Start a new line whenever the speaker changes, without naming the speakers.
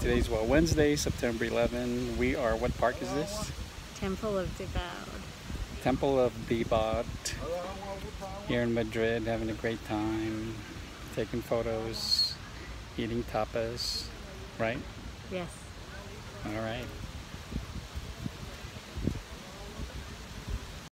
Today's Wednesday, September 11. We are, what park is this?
Temple of Devout.
Temple of Debod here in Madrid, having a great time, taking photos, eating tapas, right?
Yes.
All right.